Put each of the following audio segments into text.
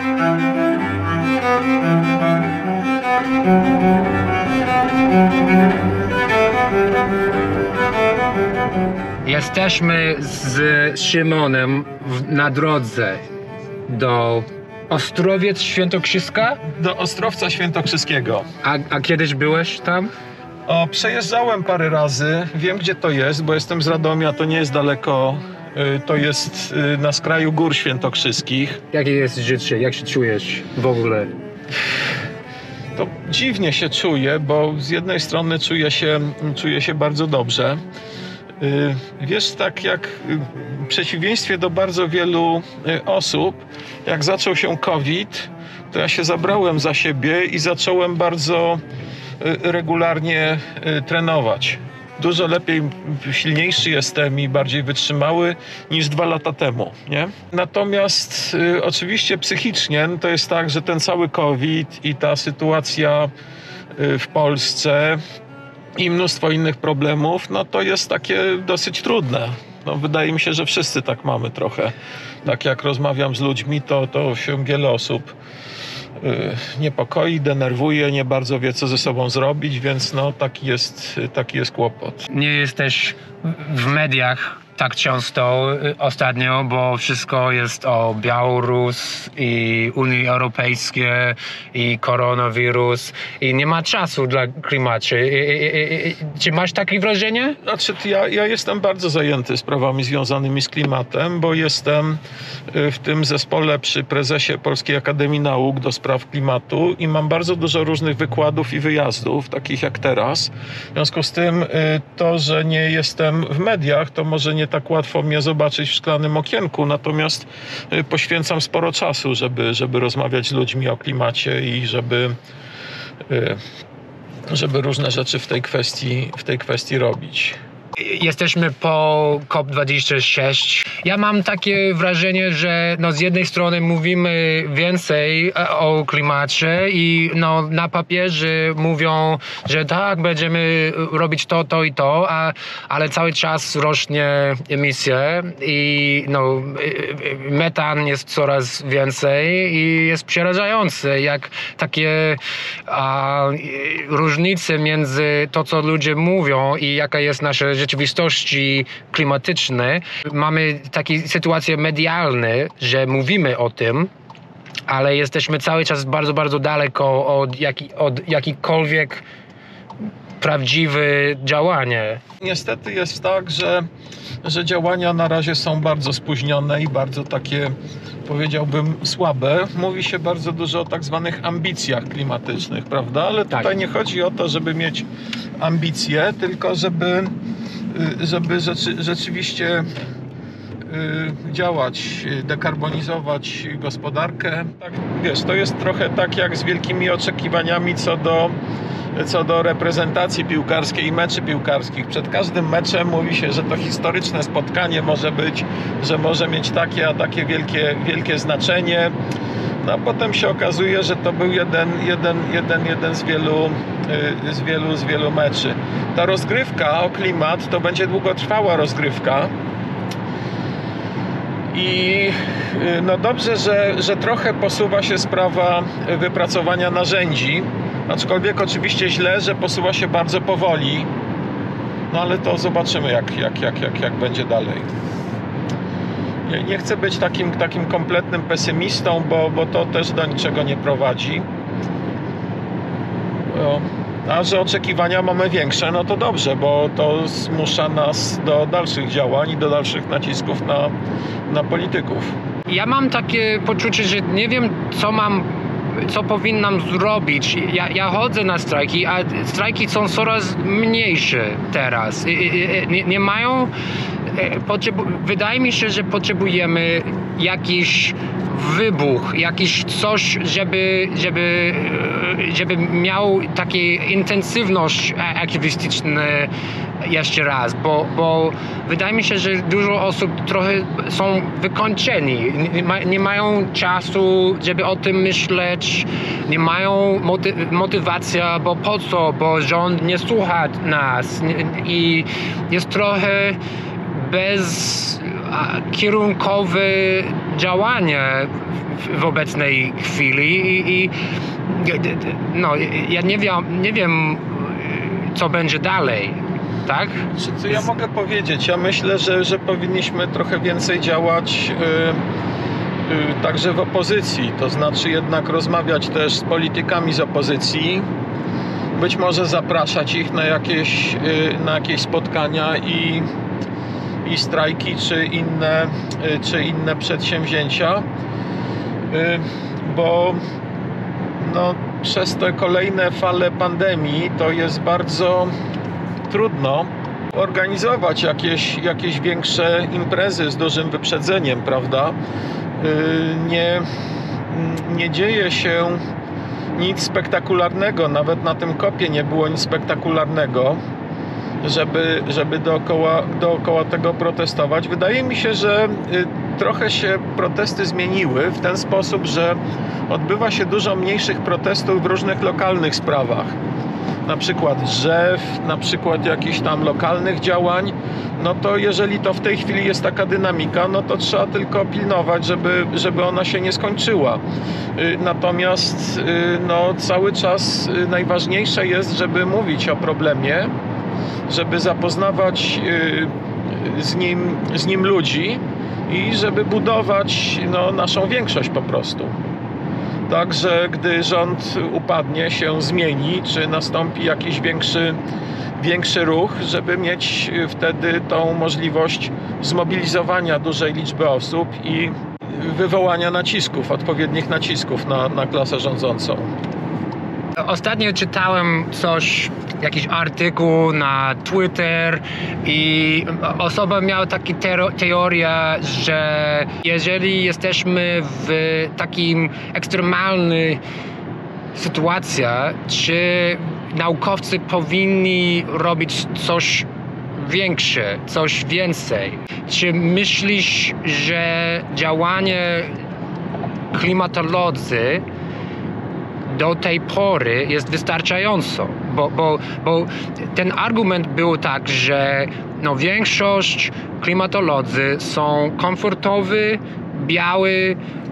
Jesteśmy z Szymonem na drodze do Ostrowiec Świętokrzyska? Do Ostrowca Świętokrzyskiego. A kiedyś byłeś tam? Przejeżdżałem parę razy, wiem gdzie to jest, bo jestem z Radomia, to nie jest daleko, to jest na skraju Gór Świętokrzyskich. Jakie jest życie? Jak się czujesz w ogóle? To dziwnie się czuję, bo z jednej strony czuję się bardzo dobrze. Wiesz, tak jak w przeciwieństwie do bardzo wielu osób, jak zaczął się COVID, to ja się zabrałem za siebie i zacząłem bardzo regularnie trenować. Dużo lepiej, silniejszy jestem i bardziej wytrzymały niż 2 lata temu, nie? Natomiast oczywiście psychicznie to jest tak, że ten cały COVID i ta sytuacja w Polsce i mnóstwo innych problemów, no to jest takie dosyć trudne. No, wydaje mi się, że wszyscy tak mamy trochę. Tak jak rozmawiam z ludźmi, to się wiele osób niepokoi, denerwuje, nie bardzo wie, co ze sobą zrobić, więc no taki jest kłopot. Nie jesteś w mediach tak często ostatnio, bo wszystko jest o Białoruś i Unii Europejskiej i koronawirus i nie ma czasu dla klimatu. Czy masz takie wrażenie? Znaczy, ja jestem bardzo zajęty sprawami związanymi z klimatem, bo jestem w tym zespole przy prezesie Polskiej Akademii Nauk do spraw klimatu i mam bardzo dużo różnych wykładów i wyjazdów, takich jak teraz. W związku z tym to, że nie jestem w mediach, to może nie tak łatwo mnie zobaczyć w szklanym okienku, natomiast poświęcam sporo czasu, żeby rozmawiać z ludźmi o klimacie i żeby różne rzeczy w tej kwestii robić. Jesteśmy po COP26. Ja mam takie wrażenie, że no z jednej strony mówimy więcej o klimacie i no na papierze mówią, że tak, będziemy robić to i to, ale cały czas rośnie emisje i no metan jest coraz więcej i jest przerażające, jak takie różnice między to, co ludzie mówią i jaka jest nasza rzeczywistości klimatycznej. Mamy takie sytuacje medialne, że mówimy o tym, ale jesteśmy cały czas bardzo, bardzo daleko od jakikolwiek prawdziwe działanie. Niestety jest tak, że działania na razie są bardzo spóźnione i bardzo takie, powiedziałbym, słabe. Mówi się bardzo dużo o tak zwanych ambicjach klimatycznych, prawda? Ale tutaj nie chodzi o to, żeby mieć ambicje, tylko żeby rzeczywiście działać, dekarbonizować gospodarkę. Tak, wiesz, to jest trochę tak jak z wielkimi oczekiwaniami co do reprezentacji piłkarskiej i meczy piłkarskich. Przed każdym meczem mówi się, że to historyczne spotkanie może być, że może mieć takie, a takie wielkie znaczenie. No a potem się okazuje, że to był jeden z wielu meczy. Ta rozgrywka o klimat to będzie długotrwała rozgrywka. I no dobrze, że trochę posuwa się sprawa wypracowania narzędzi, aczkolwiek oczywiście źle, że posuwa się bardzo powoli. No ale to zobaczymy, jak będzie dalej. Nie chcę być takim kompletnym pesymistą, bo to też do niczego nie prowadzi. A że oczekiwania mamy większe, no to dobrze, bo to zmusza nas do dalszych działań i do dalszych nacisków na polityków. Ja mam takie poczucie, że nie wiem, co powinnam zrobić. Ja chodzę na strajki, a strajki są coraz mniejsze teraz. Nie mają... Wydaje mi się, że potrzebujemy jakiś wybuch, jakiś coś, żeby miał taką intensywność aktywistyczną jeszcze raz, bo wydaje mi się, że dużo osób trochę są wykończeni, nie mają czasu, żeby o tym myśleć, nie mają motywacji, bo po co, bo rząd nie słucha nas i jest trochę bezkierunkowe działanie w obecnej chwili i no, ja nie wiem, co będzie dalej, tak? Co ja mogę powiedzieć? Ja myślę, że powinniśmy trochę więcej działać także w opozycji, to znaczy jednak rozmawiać też z politykami z opozycji, być może zapraszać ich na jakieś spotkania i strajki czy inne przedsięwzięcia, bo no, przez te kolejne fale pandemii to jest bardzo trudno organizować jakieś większe imprezy z dużym wyprzedzeniem, prawda? Nie dzieje się nic spektakularnego, nawet na tym kopie nie było nic spektakularnego, żeby dookoła tego protestować. Wydaje mi się, że trochę się protesty zmieniły w ten sposób, że odbywa się dużo mniejszych protestów w różnych lokalnych sprawach. Na przykład drzew, na przykład jakichś tam lokalnych działań, no to jeżeli to w tej chwili jest taka dynamika, no to trzeba tylko pilnować, żeby ona się nie skończyła. Natomiast no, cały czas najważniejsze jest, żeby mówić o problemie, żeby zapoznawać z nim ludzi i żeby budować no, naszą większość po prostu. Także gdy rząd upadnie, się zmieni, czy nastąpi jakiś większy ruch, żeby mieć wtedy tą możliwość zmobilizowania dużej liczby osób i wywołania odpowiednich nacisków na klasę rządzącą. Ostatnio czytałem jakiś artykuł na Twitter i osoba miała taką teorię, że jeżeli jesteśmy w takim ekstremalnej sytuacji, czy naukowcy powinni robić coś większe, coś więcej? Czy myślisz, że działanie klimatolodzy do tej pory jest wystarczająco, bo ten argument był tak, że no, większość klimatolodzy są komfortowi, biały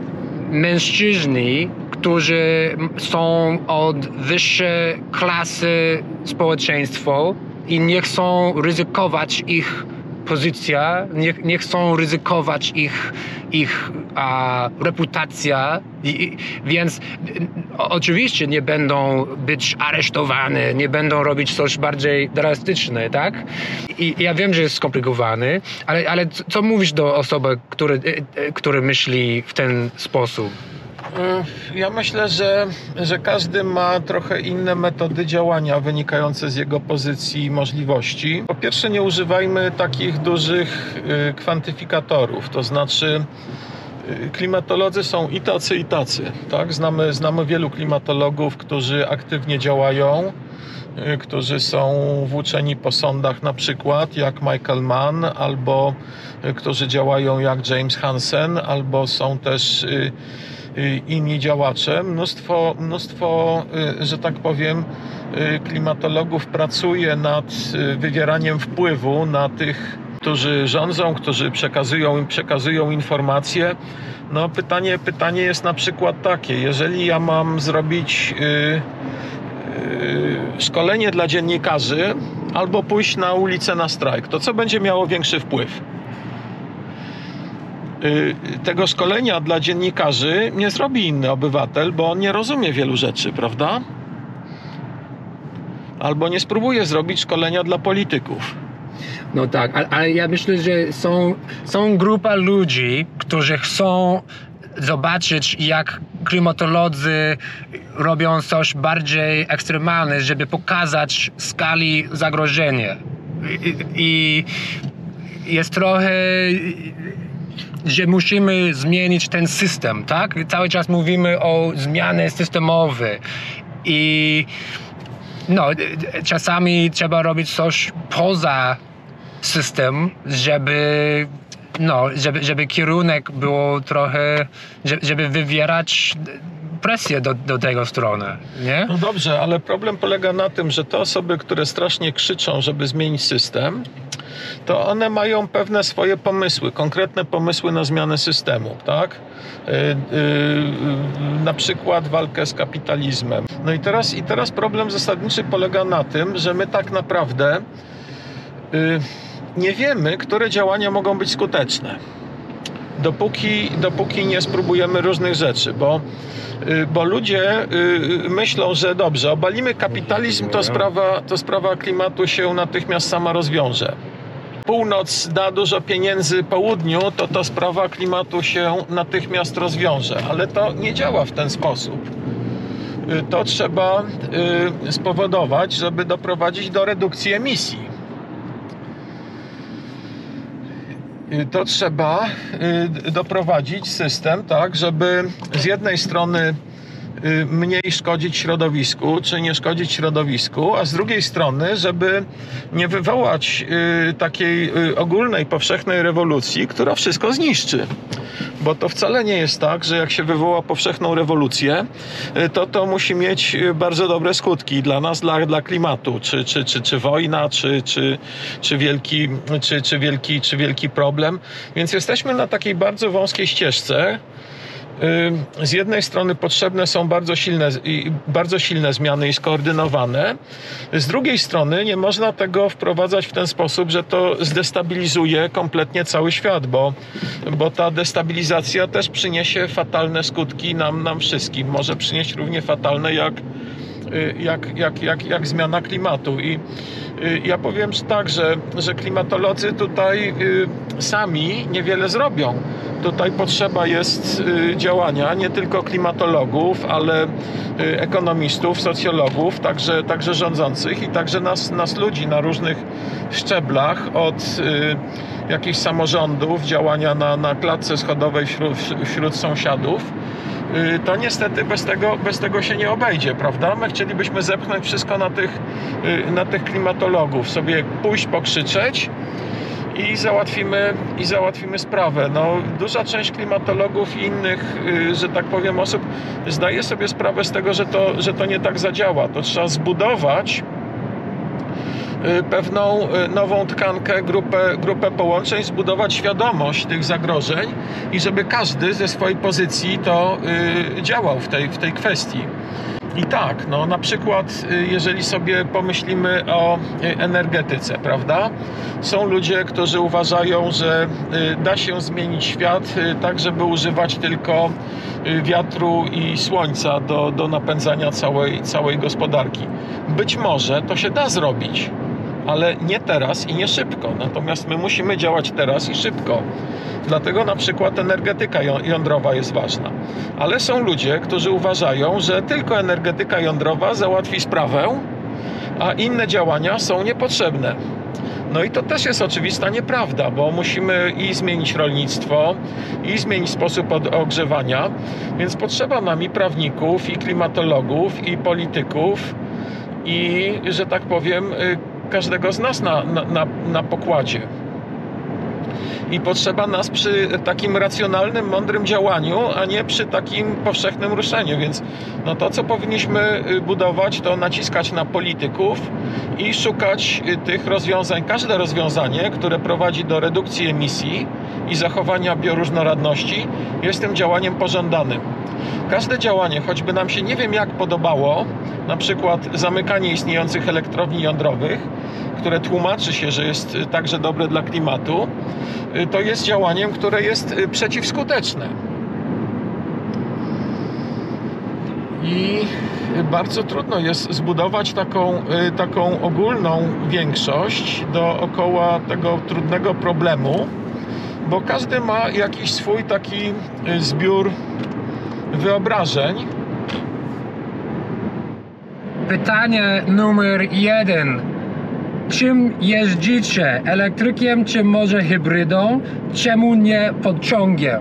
mężczyźni, którzy są od wyższej klasy społeczeństwa i nie chcą ryzykować ich pozycja, nie chcą ryzykować ich reputacja, więc oczywiście nie będą być aresztowani, nie będą robić coś bardziej drastyczne, tak? I ja wiem, że jest skomplikowany, ale co mówisz do osoby, który myśli w ten sposób? Ja myślę, że każdy ma trochę inne metody działania wynikające z jego pozycji i możliwości. Po pierwsze, nie używajmy takich dużych kwantyfikatorów, to znaczy klimatolodzy są i tacy, tak? Znamy wielu klimatologów, którzy aktywnie działają, którzy są włóczeni po sądach na przykład, jak Michael Mann, albo którzy działają jak James Hansen, albo są też inni działacze. Mnóstwo, że tak powiem, klimatologów pracuje nad wywieraniem wpływu na tych, którzy rządzą, którzy przekazują informacje. No pytanie jest na przykład takie, jeżeli ja mam zrobić szkolenie dla dziennikarzy albo pójść na ulicę na strajk, to co będzie miało większy wpływ? Tego szkolenia dla dziennikarzy nie zrobi inny obywatel, bo on nie rozumie wielu rzeczy, prawda? Albo nie spróbuje zrobić szkolenia dla polityków. No tak, ale ja myślę, że są grupa ludzi, którzy chcą zobaczyć, jak klimatolodzy robią coś bardziej ekstremalne, żeby pokazać skali zagrożenia. I jest trochę, że musimy zmienić ten system, tak? Cały czas mówimy o zmianie systemowej i no, czasami trzeba robić coś poza system, żeby kierunek było trochę, żeby wywierać presję do tego strony, nie? No dobrze, ale problem polega na tym, że te osoby, które strasznie krzyczą, żeby zmienić system, to one mają pewne swoje pomysły, konkretne pomysły na zmianę systemu, tak? Na przykład walkę z kapitalizmem. No i teraz problem zasadniczy polega na tym, że my tak naprawdę nie wiemy, które działania mogą być skuteczne. Dopóki nie spróbujemy różnych rzeczy, bo ludzie myślą, że dobrze, obalimy kapitalizm, to sprawa klimatu się natychmiast sama rozwiąże. Północ da dużo pieniędzy południu, to sprawa klimatu się natychmiast rozwiąże, ale to nie działa w ten sposób. To trzeba spowodować, żeby doprowadzić do redukcji emisji. To trzeba doprowadzić system tak, żeby z jednej strony mniej szkodzić środowisku, czy nie szkodzić środowisku, a z drugiej strony, żeby nie wywołać takiej ogólnej, powszechnej rewolucji, która wszystko zniszczy. Bo to wcale nie jest tak, że jak się wywoła powszechną rewolucję, to musi mieć bardzo dobre skutki dla nas, dla klimatu, czy wojna, czy wielki problem. Więc jesteśmy na takiej bardzo wąskiej ścieżce. Z jednej strony potrzebne są bardzo silne zmiany i skoordynowane. Z drugiej strony nie można tego wprowadzać w ten sposób, że to zdestabilizuje kompletnie cały świat, bo ta destabilizacja też przyniesie fatalne skutki nam wszystkim. Może przynieść równie fatalne jak zmiana klimatu. I ja powiem tak, że klimatolodzy tutaj sami niewiele zrobią. Tutaj potrzeba jest działania nie tylko klimatologów, ale ekonomistów, socjologów, także rządzących i także nas ludzi na różnych szczeblach, od jakichś samorządów, działania na klatce schodowej wśród sąsiadów. To niestety bez tego się nie obejdzie, prawda? My chcielibyśmy zepchnąć wszystko na tych klimatologów, sobie pójść pokrzyczeć i załatwimy sprawę. No, duża część klimatologów i innych, że tak powiem, osób zdaje sobie sprawę z tego, że to nie tak zadziała. To trzeba zbudować pewną nową tkankę, grupę połączeń, zbudować świadomość tych zagrożeń i żeby każdy ze swojej pozycji to działał w tej kwestii. I tak, no na przykład jeżeli sobie pomyślimy o energetyce, prawda? Są ludzie, którzy uważają, że da się zmienić świat tak, żeby używać tylko wiatru i słońca do napędzania całej gospodarki. Być może to się da zrobić, ale nie teraz i nie szybko. Natomiast my musimy działać teraz i szybko. Dlatego na przykład energetyka jądrowa jest ważna. Ale są ludzie, którzy uważają, że tylko energetyka jądrowa załatwi sprawę, a inne działania są niepotrzebne. No i to też jest oczywista nieprawda, bo musimy i zmienić rolnictwo, i zmienić sposób ogrzewania, więc potrzeba nam i prawników, i klimatologów, i polityków, i, że tak powiem, każdego z nas na pokładzie. I potrzeba nas przy takim racjonalnym, mądrym działaniu, a nie przy takim powszechnym ruszeniu. Więc no to, co powinniśmy budować, to naciskać na polityków i szukać tych rozwiązań. Każde rozwiązanie, które prowadzi do redukcji emisji i zachowania bioróżnorodności, jest tym działaniem pożądanym. Każde działanie, choćby nam się nie wiem jak podobało, na przykład zamykanie istniejących elektrowni jądrowych, które tłumaczy się, że jest także dobre dla klimatu, to jest działaniem, które jest przeciwskuteczne. I bardzo trudno jest zbudować taką ogólną większość dookoła tego trudnego problemu, bo każdy ma jakiś swój taki zbiór wyobrażeń. Pytanie numer 1. Czym jeździcie? Elektrykiem czy może hybrydą? Czemu nie pociągiem?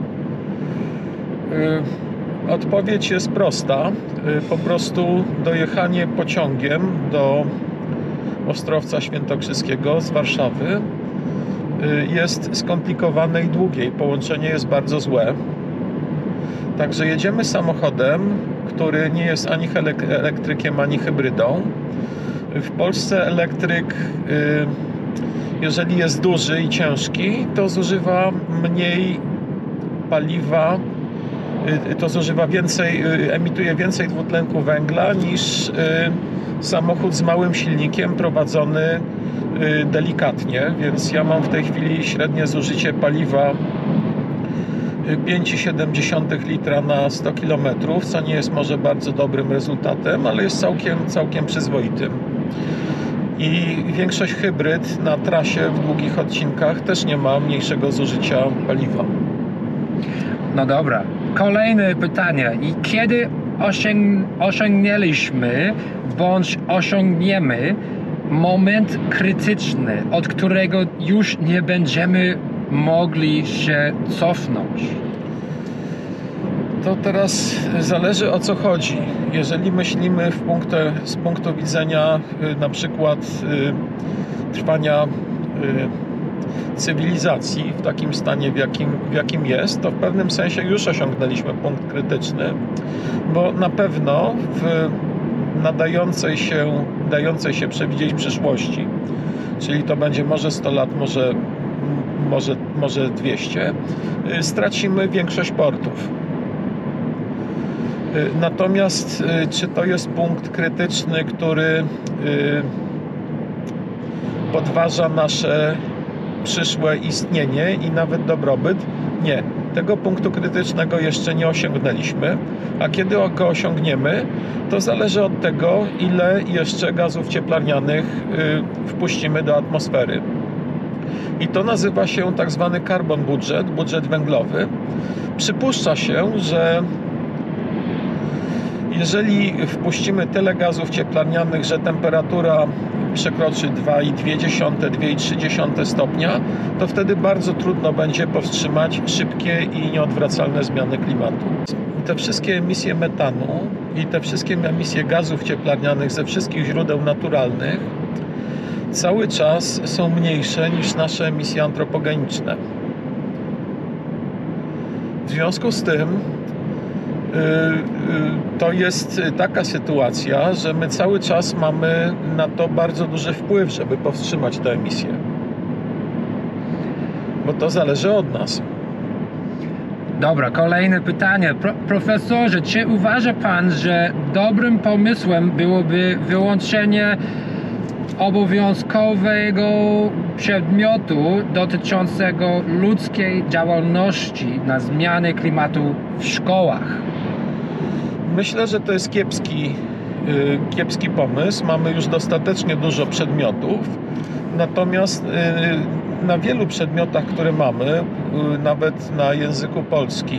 Odpowiedź jest prosta. Po prostu dojechanie pociągiem do Ostrowca Świętokrzyskiego z Warszawy jest skomplikowane i długie. Połączenie jest bardzo złe. Także jedziemy samochodem, który nie jest ani elektrykiem, ani hybrydą. W Polsce elektryk, jeżeli jest duży i ciężki, to zużywa mniej paliwa, to zużywa więcej, emituje więcej dwutlenku węgla niż samochód z małym silnikiem prowadzony delikatnie, więc ja mam w tej chwili średnie zużycie paliwa 5,7 litra na 100 km, co nie jest może bardzo dobrym rezultatem, ale jest całkiem przyzwoitym. I większość hybryd na trasie w długich odcinkach też nie ma mniejszego zużycia paliwa. No dobra. Kolejne pytanie. I kiedy osiągnęliśmy bądź osiągniemy moment krytyczny, od którego już nie będziemy mogli się cofnąć? To teraz zależy, o co chodzi. Jeżeli myślimy z punktu widzenia na przykład trwania cywilizacji w takim stanie, w jakim jest, to w pewnym sensie już osiągnęliśmy punkt krytyczny, bo na pewno w dającej się przewidzieć przyszłości, czyli to będzie może 100 lat, może 200, stracimy większość portów. Natomiast czy to jest punkt krytyczny, który podważa nasze przyszłe istnienie i nawet dobrobyt? Nie. Tego punktu krytycznego jeszcze nie osiągnęliśmy, a kiedy go osiągniemy, to zależy od tego, ile jeszcze gazów cieplarnianych wpuścimy do atmosfery. I to nazywa się tak zwany carbon budget, budżet węglowy. Przypuszcza się, że jeżeli wpuścimy tyle gazów cieplarnianych, że temperatura przekroczy 2,2–2,3 stopnia, to wtedy bardzo trudno będzie powstrzymać szybkie i nieodwracalne zmiany klimatu. Te wszystkie emisje metanu i te wszystkie emisje gazów cieplarnianych ze wszystkich źródeł naturalnych cały czas są mniejsze niż nasze emisje antropogeniczne. W związku z tym to jest taka sytuacja, że my cały czas mamy na to bardzo duży wpływ, żeby powstrzymać te emisje. Bo to zależy od nas. Dobra, kolejne pytanie. Profesorze, czy uważa Pan, że dobrym pomysłem byłoby wyłączenie obowiązkowego przedmiotu dotyczącego ludzkiej działalności na zmianę klimatu w szkołach? Myślę, że to jest kiepski pomysł. Mamy już dostatecznie dużo przedmiotów. Natomiast na wielu przedmiotach, które mamy, nawet na języku polskim,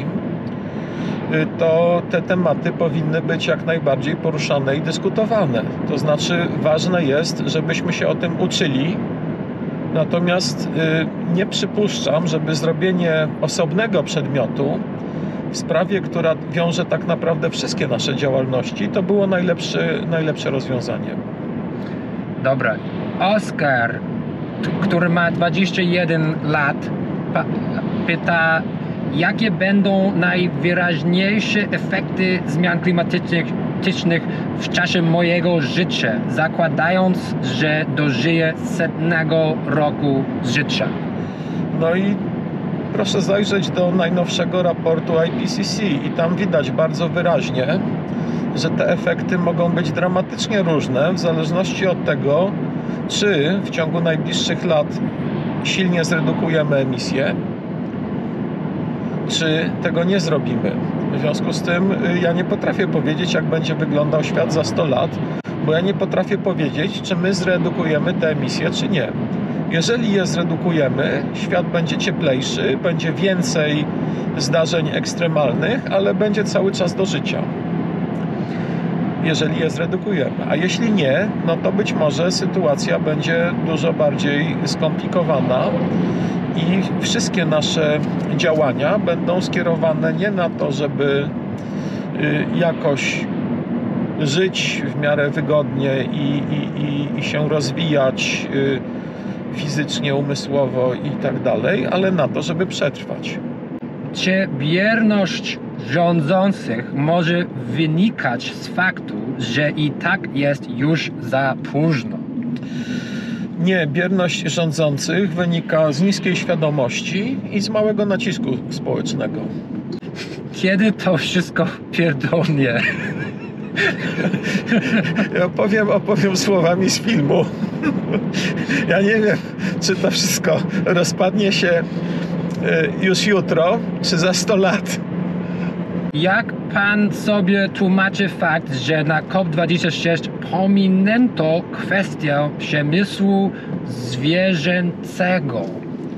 to te tematy powinny być jak najbardziej poruszane i dyskutowane. To znaczy ważne jest, żebyśmy się o tym uczyli. Natomiast nie przypuszczam, żeby zrobienie osobnego przedmiotu w sprawie, która wiąże tak naprawdę wszystkie nasze działalności, to było najlepsze rozwiązanie. Dobra. Oskar, który ma 21 lat, pyta, jakie będą najwyraźniejsze efekty zmian klimatycznych w czasie mojego życia, zakładając, że dożyję 100 roku życia. No i proszę zajrzeć do najnowszego raportu IPCC i tam widać bardzo wyraźnie, że te efekty mogą być dramatycznie różne w zależności od tego, czy w ciągu najbliższych lat silnie zredukujemy emisję, czy tego nie zrobimy. W związku z tym ja nie potrafię powiedzieć, jak będzie wyglądał świat za 100 lat, bo ja nie potrafię powiedzieć, czy my zredukujemy te emisje, czy nie. Jeżeli je zredukujemy, świat będzie cieplejszy, będzie więcej zdarzeń ekstremalnych, ale będzie cały czas do życia. Jeżeli je zredukujemy. A jeśli nie, no to być może sytuacja będzie dużo bardziej skomplikowana i wszystkie nasze działania będą skierowane nie na to, żeby jakoś żyć w miarę wygodnie i się rozwijać fizycznie, umysłowo i tak dalej, ale na to, żeby przetrwać. Czy bierność rządzących może wynikać z faktu, że i tak jest już za późno. Nie, bierność rządzących wynika z niskiej świadomości i z małego nacisku społecznego. Kiedy to wszystko pierdolnie? Ja opowiem słowami z filmu. Ja nie wiem, czy to wszystko rozpadnie się już jutro, czy za 100 lat. Jak pan sobie tłumaczy fakt, że na COP26 pominięto kwestię przemysłu zwierzęcego?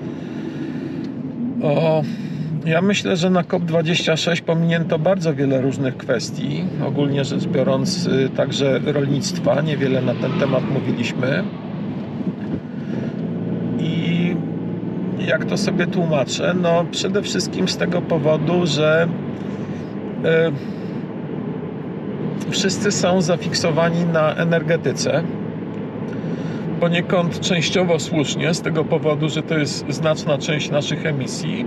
Ja myślę, że na COP26 pominięto bardzo wiele różnych kwestii, ogólnie rzecz biorąc także rolnictwa, niewiele na ten temat mówiliśmy. I jak to sobie tłumaczę? No przede wszystkim z tego powodu, że wszyscy są zafiksowani na energetyce. Poniekąd częściowo słusznie, z tego powodu, że to jest znaczna część naszych emisji.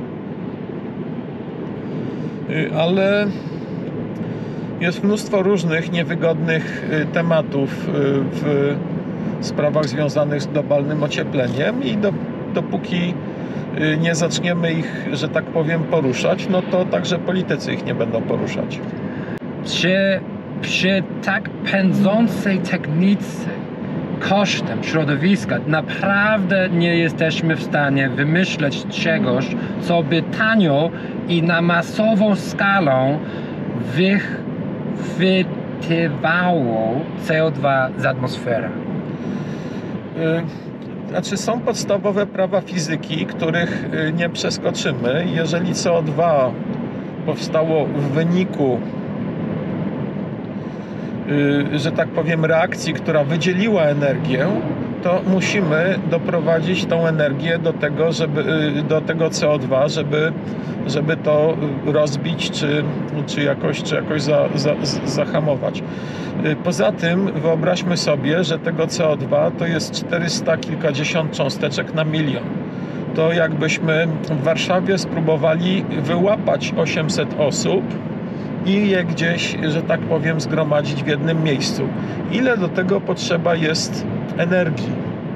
Ale jest mnóstwo różnych niewygodnych tematów w sprawach związanych z globalnym ociepleniem i dopóki nie zaczniemy ich, że tak powiem, poruszać, no to także politycy ich nie będą poruszać. Czy przy tak pędzącej technice kosztem środowiska naprawdę nie jesteśmy w stanie wymyśleć czegoś, co by tanio i na masową skalę wychwytywało CO2 z atmosfery? Znaczy są podstawowe prawa fizyki, których nie przeskoczymy. Jeżeli CO2 powstało w wyniku, że tak powiem, reakcji, która wydzieliła energię, to musimy doprowadzić tą energię do tego CO2, żeby to rozbić, czy jakoś zahamować. Poza tym wyobraźmy sobie, że tego CO2 to jest 400 kilkadziesiąt cząsteczek na milion. To jakbyśmy w Warszawie spróbowali wyłapać 800 osób i je gdzieś, że tak powiem, zgromadzić w jednym miejscu. Ile do tego potrzeba jest energii?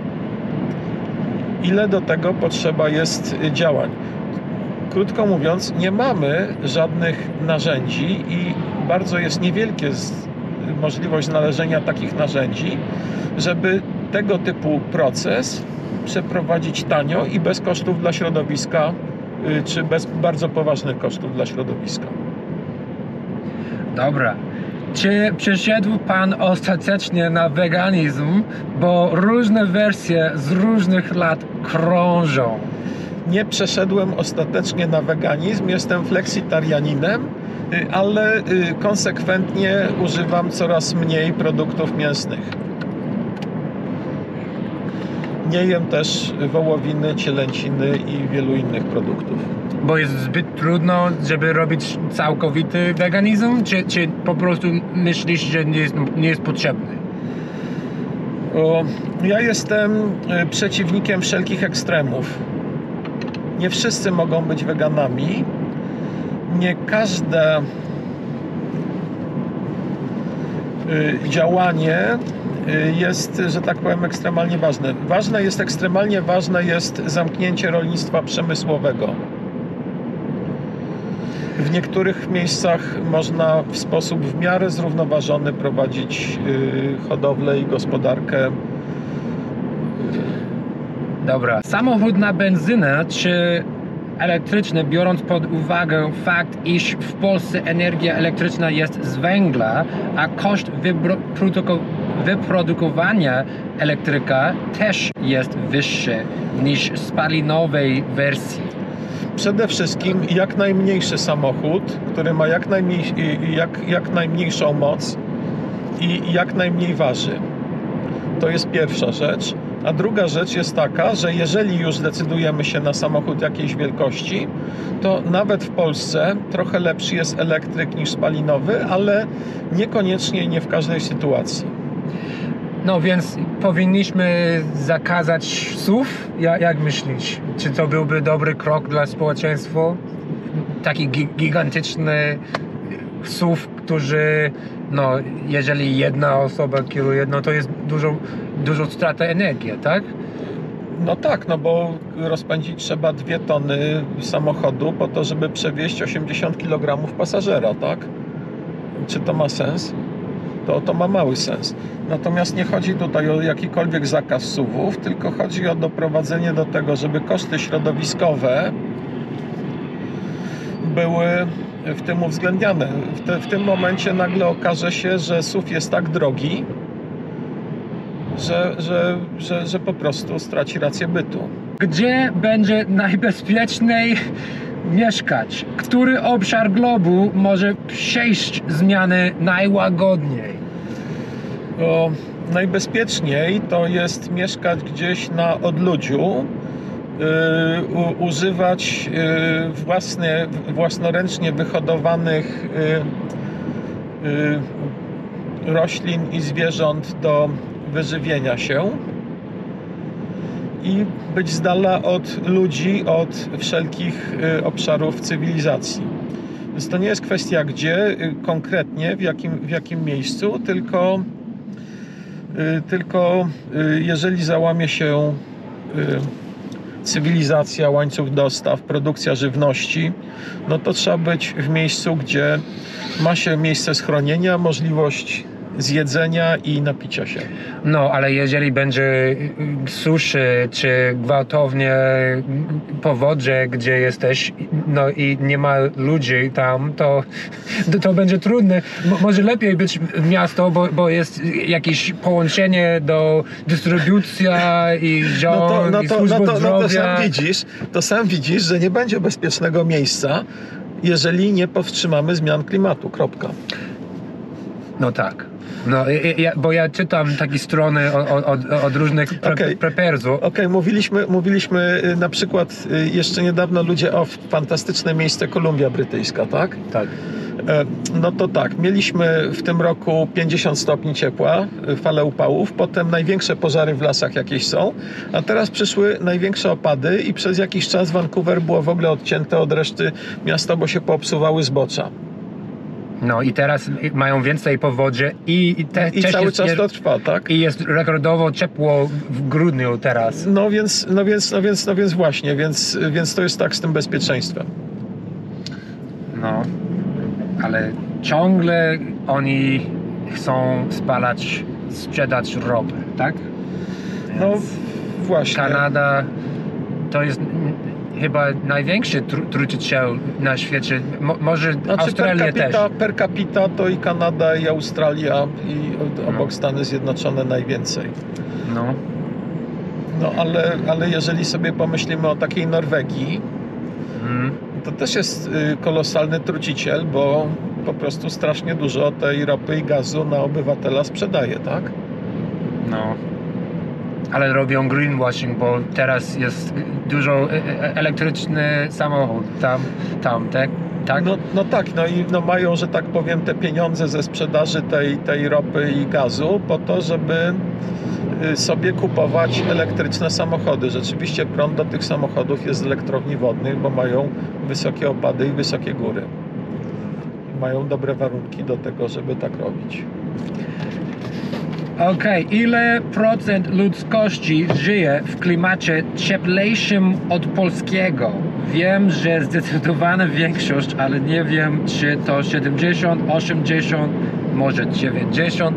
Ile do tego potrzeba jest działań? Krótko mówiąc, nie mamy żadnych narzędzi i bardzo jest niewielkie możliwość znalezienia takich narzędzi, żeby tego typu proces przeprowadzić tanio i bez kosztów dla środowiska, czy bez bardzo poważnych kosztów dla środowiska. Dobra. Czy przeszedł pan ostatecznie na weganizm, bo różne wersje z różnych lat krążą? Nie przeszedłem ostatecznie na weganizm, jestem fleksitarianinem, ale konsekwentnie używam coraz mniej produktów mięsnych. Nie jem też wołowiny, cielęciny i wielu innych produktów. Bo jest zbyt trudno, żeby robić całkowity weganizm? Czy po prostu myślisz, że nie jest potrzebny? Ja jestem przeciwnikiem wszelkich ekstremów. Nie wszyscy mogą być weganami. Nie każde działanie jest, że tak powiem, ekstremalnie ważne. Ekstremalnie ważne jest zamknięcie rolnictwa przemysłowego. W niektórych miejscach można w sposób w miarę zrównoważony prowadzić hodowlę i gospodarkę. Dobra. Samochód na benzynę czy elektryczny, biorąc pod uwagę fakt, iż w Polsce energia elektryczna jest z węgla, a koszt wyprodukowania elektryka też jest wyższy niż z spalinowej wersji. Przede wszystkim jak najmniejszy samochód, który ma jak najmniejszą moc i jak najmniej waży. To jest pierwsza rzecz. A druga rzecz jest taka, że jeżeli już decydujemy się na samochód jakiejś wielkości, to nawet w Polsce trochę lepszy jest elektryk niż spalinowy, ale niekoniecznie i nie w każdej sytuacji. No więc powinniśmy zakazać SUV? Jak myślisz? Czy to byłby dobry krok dla społeczeństwa? taki gigantyczny SUV, którzy, no, jeżeli jedna osoba kieruje, no to jest dużo strata energii, tak? No tak, no bo rozpędzić trzeba 2 tony samochodu po to, żeby przewieźć 80 kg pasażera, tak? Czy to ma sens? To ma mały sens. Natomiast nie chodzi tutaj o jakikolwiek zakaz SUV-ów, tylko chodzi o doprowadzenie do tego, żeby koszty środowiskowe były w tym uwzględniane. W tym momencie nagle okaże się, że SUV jest tak drogi, że po prostu straci rację bytu. Gdzie będzie najbezpieczniej mieszkać? Który obszar globu może przejść zmiany najłagodniej? Najbezpieczniej to jest mieszkać gdzieś na odludziu, używać własnoręcznie wyhodowanych roślin i zwierząt do wyżywienia się i być z dala od ludzi, od wszelkich obszarów cywilizacji. Więc to nie jest kwestia gdzie konkretnie, w jakim miejscu, tylko jeżeli załamie się cywilizacja, łańcuch dostaw, produkcja żywności, no to trzeba być w miejscu, gdzie ma się miejsce schronienia, możliwość zjedzenia i napicia się. No, ale jeżeli będzie suszy, czy gwałtownie powodzie, gdzie jesteś, no i nie ma ludzi tam, to będzie trudne. Może lepiej być miasto, bo jest jakieś połączenie do dystrybucja i rząd, i służba zdrowia. To sam widzisz, że nie będzie bezpiecznego miejsca, jeżeli nie powstrzymamy zmian klimatu. Kropka. No tak. No, bo ja czytam takie strony od różnych prepersów. Okej, mówiliśmy na przykład jeszcze niedawno ludzie o fantastyczne miejsce Kolumbia Brytyjska, tak? Tak. No to tak, mieliśmy w tym roku 50 stopni ciepła, fale upałów, potem największe pożary w lasach jakieś są, a teraz przyszły największe opady i przez jakiś czas Vancouver było w ogóle odcięte od reszty miasta, bo się popsuwały zbocza. No i teraz mają więcej powodzie i cały czas to trwa, tak? I jest rekordowo ciepło w grudniu teraz. No więc właśnie, więc to jest tak z tym bezpieczeństwem. No, ale ciągle oni chcą sprzedać ropę, tak? No właśnie. Kanada to jest chyba największy truciciel na świecie, może Australia też. Per capita to i Kanada, i Australia, i obok Stany Zjednoczone najwięcej. No ale jeżeli sobie pomyślimy o takiej Norwegii, to też jest kolosalny truciciel, bo po prostu strasznie dużo tej ropy i gazu na obywatela sprzedaje, tak? No. Ale robią greenwashing, bo teraz jest dużo elektryczny samochód tam, tak? No tak, no mają, że tak powiem, te pieniądze ze sprzedaży tej ropy i gazu po to, żeby sobie kupować elektryczne samochody. Rzeczywiście prąd do tych samochodów jest z elektrowni wodnych, bo mają wysokie opady i wysokie góry. Mają dobre warunki do tego, żeby tak robić. Okej, ile procent ludzkości żyje w klimacie cieplejszym od polskiego? Wiem, że zdecydowana większość, ale nie wiem, czy to 70, 80, może 95%.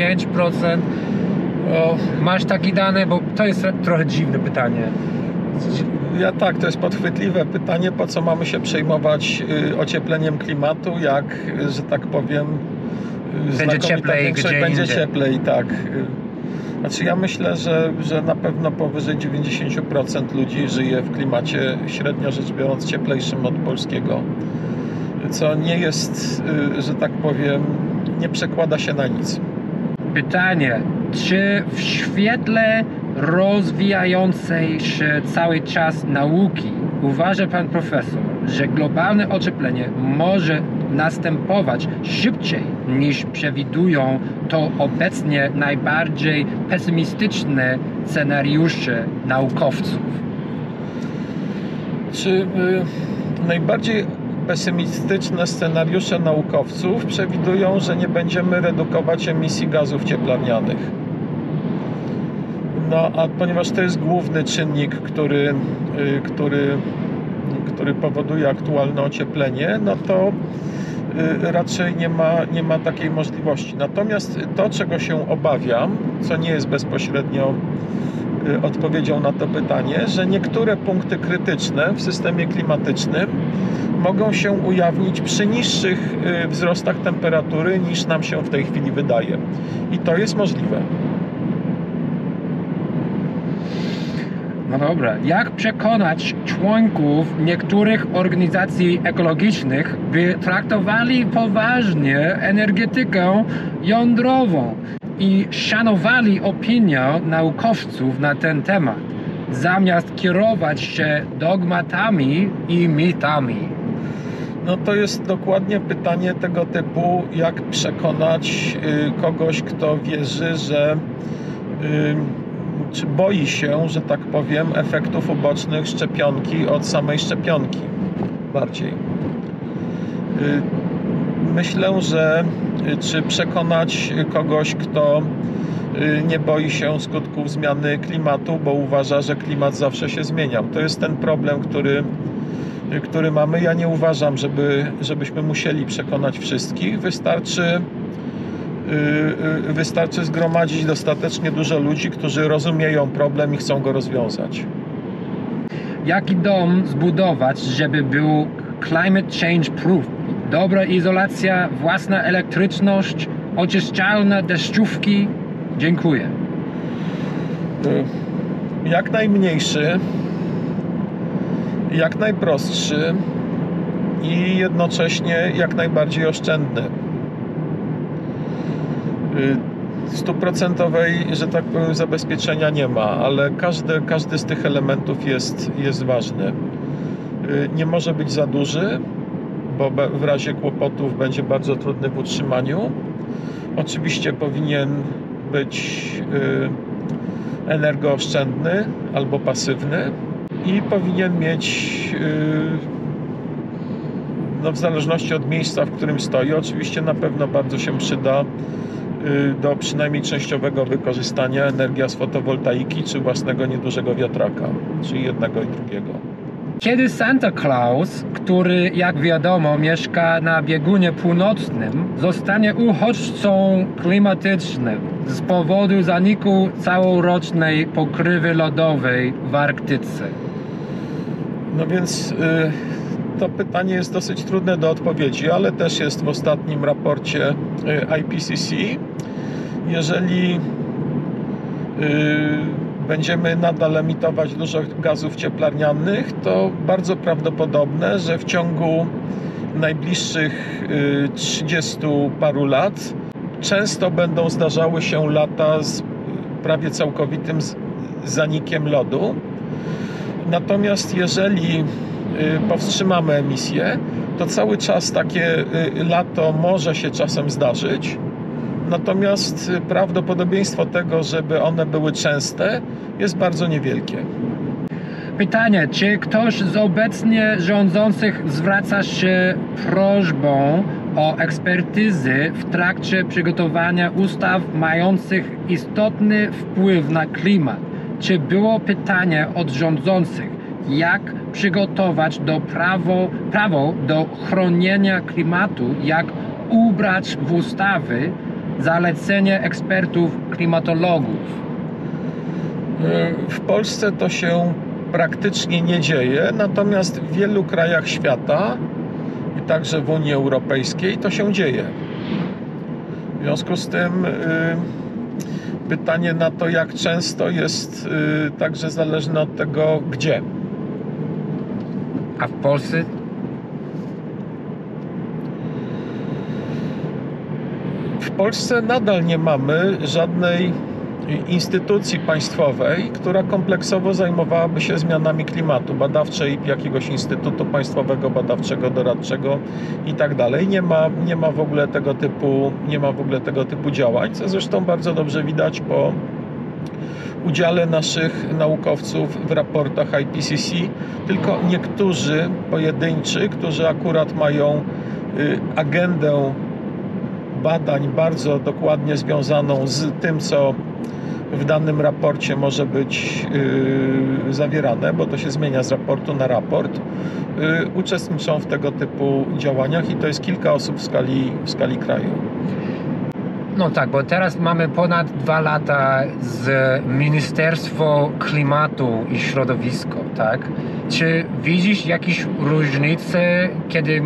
Masz takie dane? Bo to jest trochę dziwne pytanie. To jest podchwytliwe pytanie, po co mamy się przejmować ociepleniem klimatu, jak, że tak powiem, będzie cieplej, będzie cieplej, tak. Znaczy ja myślę, że na pewno powyżej 90% ludzi żyje w klimacie, średnio rzecz biorąc, cieplejszym od polskiego. Co nie jest, że tak powiem, nie przekłada się na nic. Pytanie, czy w świetle rozwijającej się cały czas nauki uważa pan profesor, że globalne ocieplenie może następować szybciej niż przewidują to obecnie najbardziej pesymistyczne scenariusze naukowców? Czy najbardziej pesymistyczne scenariusze naukowców przewidują, że nie będziemy redukować emisji gazów cieplarnianych. No, a ponieważ to jest główny czynnik, który powoduje aktualne ocieplenie, no to raczej nie ma takiej możliwości. Natomiast to, czego się obawiam, co nie jest bezpośrednio odpowiedzią na to pytanie, że niektóre punkty krytyczne w systemie klimatycznym mogą się ujawnić przy niższych wzrostach temperatury, niż nam się w tej chwili wydaje. I to jest możliwe. No dobra, jak przekonać członków niektórych organizacji ekologicznych, by traktowali poważnie energetykę jądrową i szanowali opinię naukowców na ten temat, zamiast kierować się dogmatami i mitami? No to jest dokładnie pytanie tego typu, jak przekonać kogoś, kto wierzy, że czy boi się, że tak powiem, efektów ubocznych szczepionki od samej szczepionki bardziej. Myślę, że czy przekonać kogoś, kto nie boi się skutków zmiany klimatu, bo uważa, że klimat zawsze się zmieniał. To jest ten problem, który mamy. Ja nie uważam, żebyśmy musieli przekonać wszystkich. Wystarczy zgromadzić dostatecznie dużo ludzi, którzy rozumieją problem i chcą go rozwiązać. Jaki dom zbudować, żeby był climate change proof? Dobra izolacja, własna elektryczność, oczyszczalne deszczówki? Dziękuję. Jak najmniejszy, jak najprostszy i jednocześnie jak najbardziej oszczędny. Stuprocentowej, że tak powiem, zabezpieczenia nie ma, ale każdy z tych elementów jest ważny. Nie może być za duży, bo w razie kłopotów będzie bardzo trudny w utrzymaniu. Oczywiście powinien być energooszczędny albo pasywny i powinien mieć, no w zależności od miejsca, w którym stoi, oczywiście na pewno bardzo się przyda do przynajmniej częściowego wykorzystania energia z fotowoltaiki czy własnego niedużego wiatraka, czyli jednego i drugiego. Kiedy Santa Claus, który jak wiadomo mieszka na biegunie północnym, zostanie uchodźcą klimatycznym z powodu zaniku całorocznej pokrywy lodowej w Arktyce? No więc to pytanie jest dosyć trudne do odpowiedzi, ale też jest w ostatnim raporcie IPCC. Jeżeli będziemy nadal emitować dużo gazów cieplarnianych, to bardzo prawdopodobne, że w ciągu najbliższych 30 paru lat często będą zdarzały się lata z prawie całkowitym zanikiem lodu. Natomiast jeżeli powstrzymamy emisję, to cały czas takie lato może się czasem zdarzyć. Natomiast prawdopodobieństwo tego, żeby one były częste, jest bardzo niewielkie. Pytanie, czy ktoś z obecnie rządzących zwraca się prośbą o ekspertyzy w trakcie przygotowania ustaw mających istotny wpływ na klimat? Czy było pytanie od rządzących, jak przygotować prawo do chronienia klimatu, jak ubrać w ustawy zalecenie ekspertów klimatologów? W Polsce to się praktycznie nie dzieje, natomiast w wielu krajach świata i także w Unii Europejskiej to się dzieje. W związku z tym pytanie na to, jak często, jest także zależne od tego, gdzie. A w Polsce? W Polsce nadal nie mamy żadnej instytucji państwowej, która kompleksowo zajmowałaby się zmianami klimatu, badawczej, jakiegoś instytutu państwowego, badawczego, doradczego i tak dalej. Nie ma w ogóle tego typu działań, co zresztą bardzo dobrze widać po udziale naszych naukowców w raportach IPCC, tylko niektórzy pojedynczy, którzy akurat mają agendę badań bardzo dokładnie związaną z tym, co w danym raporcie może być zawierane, bo to się zmienia z raportu na raport, uczestniczą w tego typu działaniach i to jest kilka osób w skali kraju. No tak, bo teraz mamy ponad 2 lata z Ministerstwo Klimatu i Środowisko, tak? Czy widzisz jakieś różnice, kiedy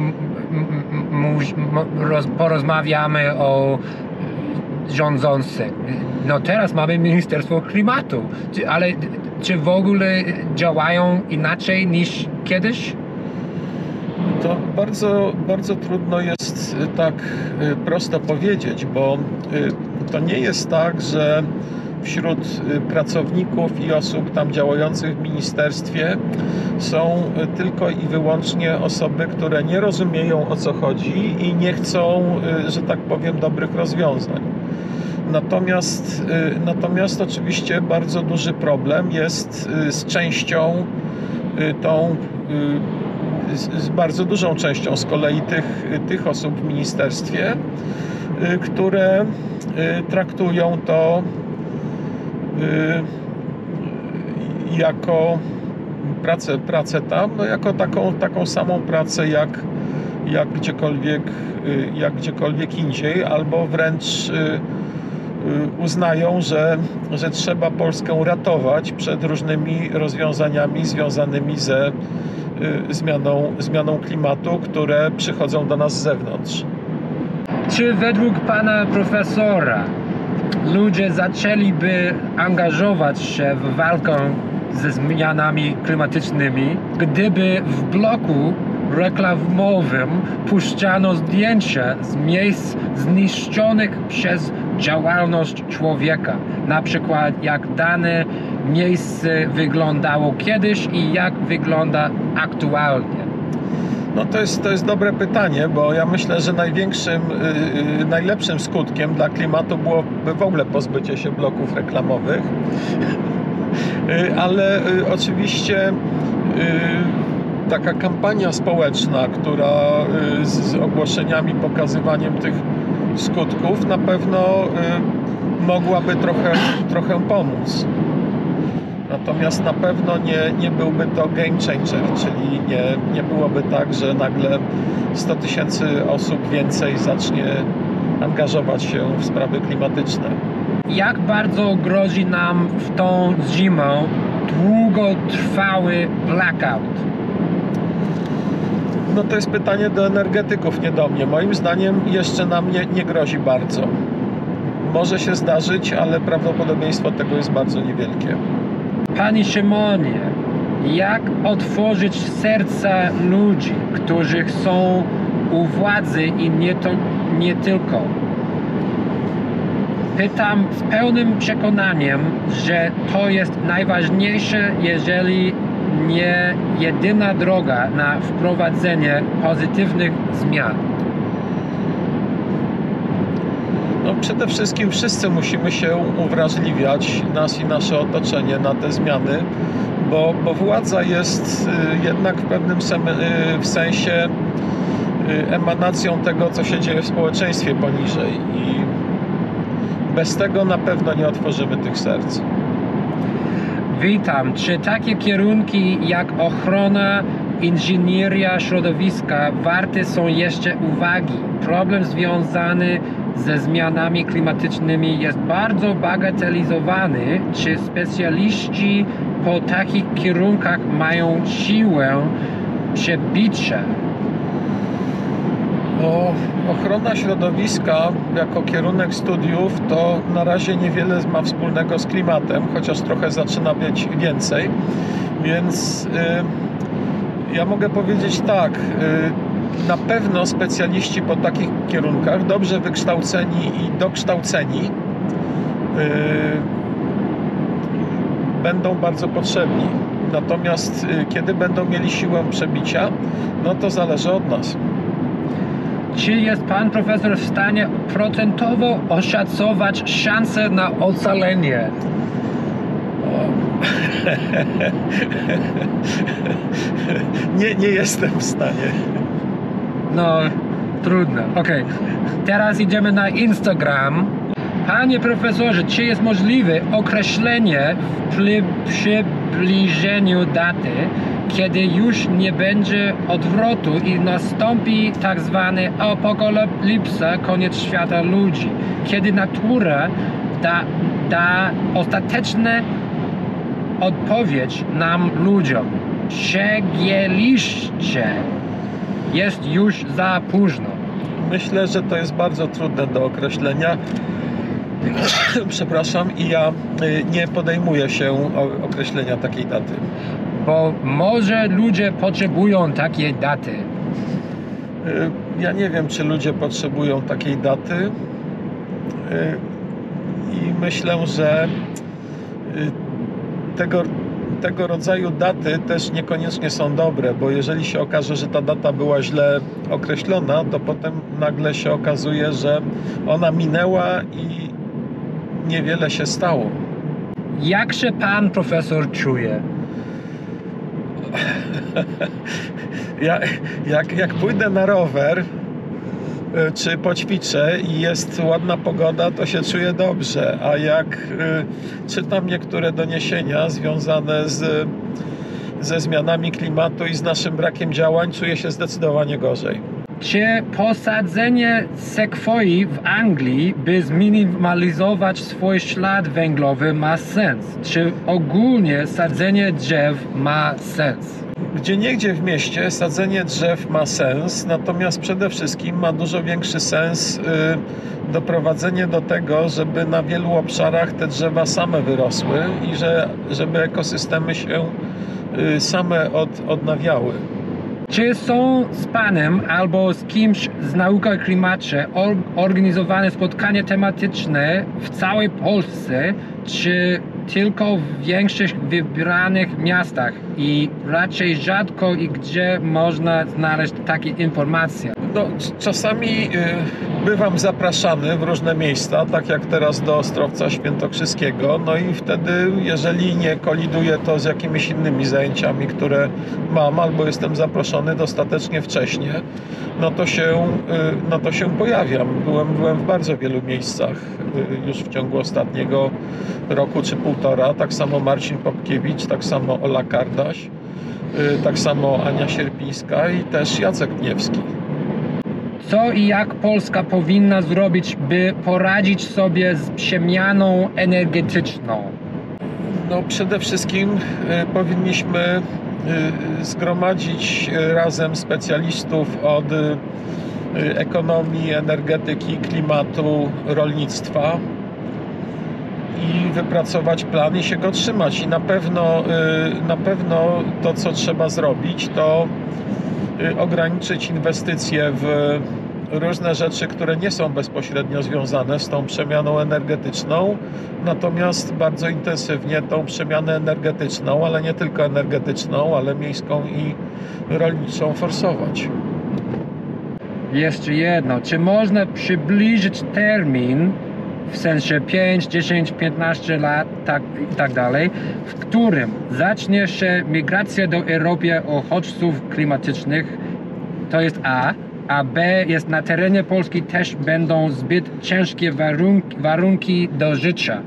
porozmawiamy o rządzących? No teraz mamy Ministerstwo Klimatu, ale czy w ogóle działają inaczej niż kiedyś? To bardzo trudno jest tak prosto powiedzieć, bo to nie jest tak, że wśród pracowników i osób tam działających w ministerstwie są tylko i wyłącznie osoby, które nie rozumieją, o co chodzi i nie chcą, że tak powiem, dobrych rozwiązań. Natomiast oczywiście bardzo duży problem jest z częścią z bardzo dużą częścią z kolei tych osób w ministerstwie, które traktują to jako pracę tam, no jako taką samą pracę jak gdziekolwiek indziej, albo wręcz uznają, że trzeba Polskę ratować przed różnymi rozwiązaniami związanymi ze zmianą klimatu, które przychodzą do nas z zewnątrz. Czy według pana profesora ludzie zaczęliby angażować się w walkę ze zmianami klimatycznymi, gdyby w bloku reklamowym puszczano zdjęcia z miejsc zniszczonych przez działalność człowieka, na przykład jak dane miejsce wyglądało kiedyś i jak wygląda aktualnie? No to jest dobre pytanie, bo ja myślę, że najlepszym skutkiem dla klimatu byłoby w ogóle pozbycie się bloków reklamowych, ale oczywiście taka kampania społeczna, która z ogłoszeniami, pokazywaniem tych skutków na pewno mogłaby trochę pomóc. Natomiast na pewno nie byłby to game changer, czyli nie byłoby tak, że nagle 100 000 osób więcej zacznie angażować się w sprawy klimatyczne. Jak bardzo grozi nam w tą zimę długotrwały blackout? No to jest pytanie do energetyków, nie do mnie. Moim zdaniem jeszcze nam nie grozi bardzo. Może się zdarzyć, ale prawdopodobieństwo tego jest bardzo niewielkie. Panie Szymonie, jak otworzyć serca ludzi, którzy są u władzy i nie tylko? Pytam z pełnym przekonaniem, że to jest najważniejsze, jeżeli nie jedyna droga na wprowadzenie pozytywnych zmian. No przede wszystkim wszyscy musimy się uwrażliwiać, nas i nasze otoczenie, na te zmiany, bo władza jest jednak w pewnym sensie emanacją tego, co się dzieje w społeczeństwie poniżej i bez tego na pewno nie otworzymy tych serc. Witam. Czy takie kierunki jak ochrona, inżynieria środowiska warte są jeszcze uwagi? Problem związany ze zmianami klimatycznymi jest bardzo bagatelizowany. Czy specjaliści po takich kierunkach mają siłę przebicia? Ochrona środowiska jako kierunek studiów to na razie niewiele ma wspólnego z klimatem, chociaż trochę zaczyna być więcej, więc ja mogę powiedzieć tak, na pewno specjaliści po takich kierunkach, dobrze wykształceni i dokształceni, będą bardzo potrzebni. Natomiast kiedy będą mieli siłę przebicia, no to zależy od nas. Czy jest pan profesor w stanie procentowo oszacować szanse na ocalenie? Nie jestem w stanie. No, trudno. Okej. Teraz idziemy na Instagram. Panie profesorze, czy jest możliwe określenie w przybliżeniu daty, kiedy już nie będzie odwrotu i nastąpi tak zwany apokalipsa, koniec świata ludzi, kiedy natura da ostateczne odpowiedź nam ludziom. Przegięliście. Jest już za późno. Myślę, że to jest bardzo trudne do określenia. Przepraszam, i ja nie podejmuję się określenia takiej daty. Bo może ludzie potrzebują takiej daty. Ja nie wiem, czy ludzie potrzebują takiej daty. I myślę, że tego rodzaju daty też niekoniecznie są dobre, bo jeżeli się okaże, że ta data była źle określona, to potem nagle się okazuje, że ona minęła i niewiele się stało. Jak się pan profesor czuje? Jak pójdę na rower czy poćwiczę i jest ładna pogoda, to się czuję dobrze, a jak czytam niektóre doniesienia związane ze zmianami klimatu i z naszym brakiem działań, czuję się zdecydowanie gorzej. Czy posadzenie sekwoi w Anglii, by zminimalizować swój ślad węglowy, ma sens? Czy ogólnie sadzenie drzew ma sens? Gdzieniegdzie w mieście sadzenie drzew ma sens, natomiast przede wszystkim ma dużo większy sens doprowadzenie do tego, żeby na wielu obszarach te drzewa same wyrosły i żeby ekosystemy się same odnawiały. Czy są z panem albo z kimś z nauki o klimacie organizowane spotkania tematyczne w całej Polsce, czy tylko w większych wybranych miastach i raczej rzadko i gdzie można znaleźć takie informacje? No, czasami bywam zapraszany w różne miejsca, tak jak teraz do Ostrowca Świętokrzyskiego, no i wtedy, jeżeli nie koliduje to z jakimiś innymi zajęciami, które mam, albo jestem zaproszony dostatecznie wcześnie, no to się pojawiam. Byłem w bardzo wielu miejscach już w ciągu ostatniego roku czy półtora, tak samo Marcin Popkiewicz, tak samo Ola Kardaś, tak samo Ania Sierpińska i też Jacek Kniewski. Co i jak Polska powinna zrobić, by poradzić sobie z przemianą energetyczną? No, przede wszystkim powinniśmy zgromadzić razem specjalistów od ekonomii, energetyki, klimatu, rolnictwa i wypracować plan i się go trzymać. I na pewno to, co trzeba zrobić, to ograniczyć inwestycje w różne rzeczy, które nie są bezpośrednio związane z tą przemianą energetyczną, natomiast bardzo intensywnie tą przemianę energetyczną, ale nie tylko energetyczną, ale miejską i rolniczą forsować. Jeszcze jedno, czy można przybliżyć termin, w sensie 5, 10, 15 lat i tak dalej, w którym zacznie się migracja do Europy uchodźców klimatycznych, to jest a B jest na terenie Polski też będą zbyt ciężkie warunki do życia.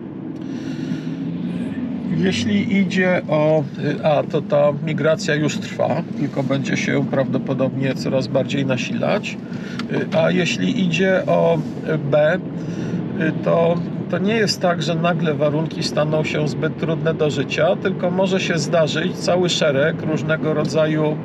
Jeśli idzie o A, to ta migracja już trwa, tylko będzie się prawdopodobnie coraz bardziej nasilać. A jeśli idzie o B, to nie jest tak, że nagle warunki staną się zbyt trudne do życia, tylko może się zdarzyć cały szereg różnego rodzaju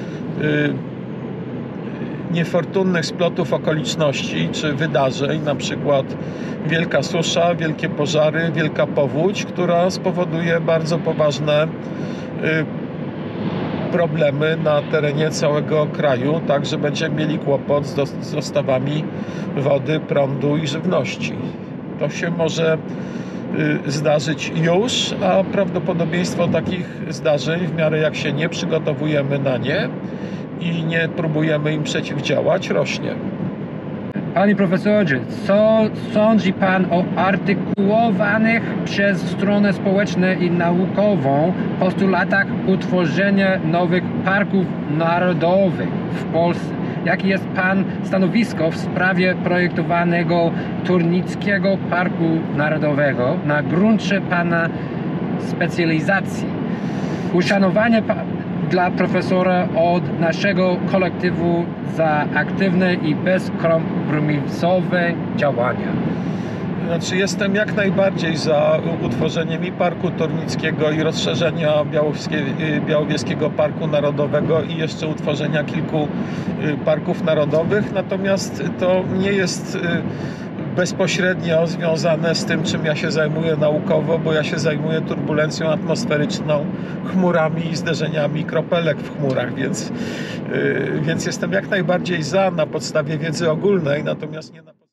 niefortunnych splotów okoliczności czy wydarzeń, na przykład wielka susza, wielkie pożary, wielka powódź, która spowoduje bardzo poważne problemy na terenie całego kraju, tak że będziemy mieli kłopot z dostawami wody, prądu i żywności. To się może zdarzyć już, a prawdopodobieństwo takich zdarzeń, w miarę jak się nie przygotowujemy na nie i nie próbujemy im przeciwdziałać, rośnie. Panie profesorze, co sądzi pan o artykułowanych przez stronę społeczną i naukową postulatach utworzenia nowych parków narodowych w Polsce? Jakie jest pan stanowisko w sprawie projektowanego Turnickiego Parku Narodowego na gruncie pana specjalizacji? Uszanowanie dla profesora od naszego kolektywu za aktywne i bezkompromisowe działania. Znaczy, jestem jak najbardziej za utworzeniem i Parku Turnickiego, i rozszerzenia Białowieskiego Parku Narodowego, i jeszcze utworzenia kilku parków narodowych. Natomiast to nie jest bezpośrednio związane z tym, czym ja się zajmuję naukowo, bo ja się zajmuję turbulencją atmosferyczną, chmurami i zderzeniami kropelek w chmurach, więc jestem jak najbardziej za, na podstawie wiedzy ogólnej, natomiast nie na